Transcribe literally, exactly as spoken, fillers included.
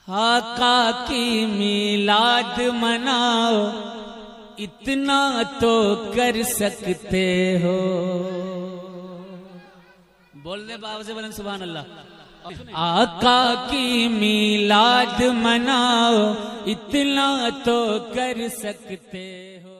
आका की मिलाद मनाओ, इतना तो कर सकते हो। बोल दे बाबा से बोलें सुभान अल्लाह। आका की मिलाद मनाओ, इतना तो कर सकते हो।